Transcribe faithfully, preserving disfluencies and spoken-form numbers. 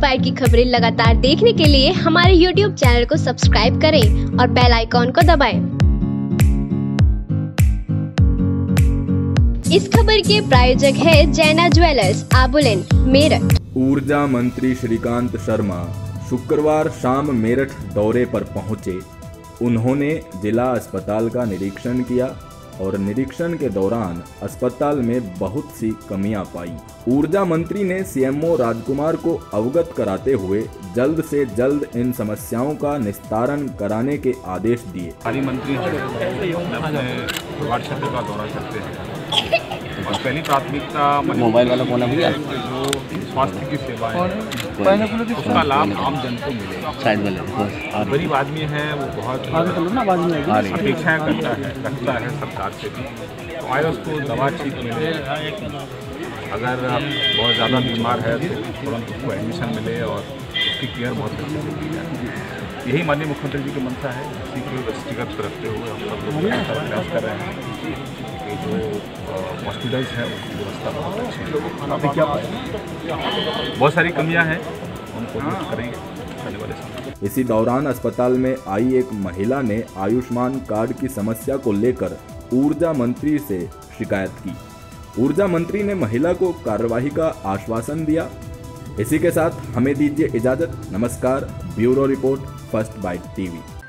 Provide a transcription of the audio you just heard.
Bite की खबरें लगातार देखने के लिए हमारे यूट्यूब चैनल को सब्सक्राइब करें और बेल आइकॉन को दबाएं। इस खबर के प्रायोजक है जैना ज्वेलर्स, आबुलेन, मेरठ। ऊर्जा मंत्री श्रीकांत शर्मा शुक्रवार शाम मेरठ दौरे पर पहुंचे। उन्होंने जिला अस्पताल का निरीक्षण किया और निरीक्षण के दौरान अस्पताल में बहुत सी कमियां पाई। ऊर्जा मंत्री ने सीएमओ राजकुमार को अवगत कराते हुए जल्द से जल्द इन समस्याओं का निस्तारण कराने के आदेश दिए। मंत्री वार्ड क्षेत्र का दौरा करते हैं और पहली प्राथमिकता मोबाइल वाला कोना भी है, जो स्वास्थ्य की सेवा है उसका लाभ आम जन को मिले। गरीब आदमी है वो बहुत अपेक्षाएं करता है रखता है सरकार से भी, तो आए उसको दवा ठीक मिले। अगर बहुत ज़्यादा बीमार है तो तुरंत उसको एडमिशन मिले और उसकी केयर बहुत अच्छे से की जाए। यही माननीय मुख्यमंत्री जी की मंशा है। इसी को दृष्टिगत रखते हुए हम सब लोग प्रयास कर रहे हैं कि जो हॉस्पिटल्स हैं उसकी व्यवस्था बहुत अच्छी है। क्या बहुत सारी कमियां हैं, हम कोशिश करेंगे आने वाले समय। इसी दौरान अस्पताल में आई एक महिला ने आयुष्मान कार्ड की समस्या को लेकर ऊर्जा मंत्री से शिकायत की। ऊर्जा मंत्री ने महिला को कार्यवाही का आश्वासन दिया। इसी के साथ हमें दीजिए इजाजत। नमस्कार। Bureau report, First Bite TV.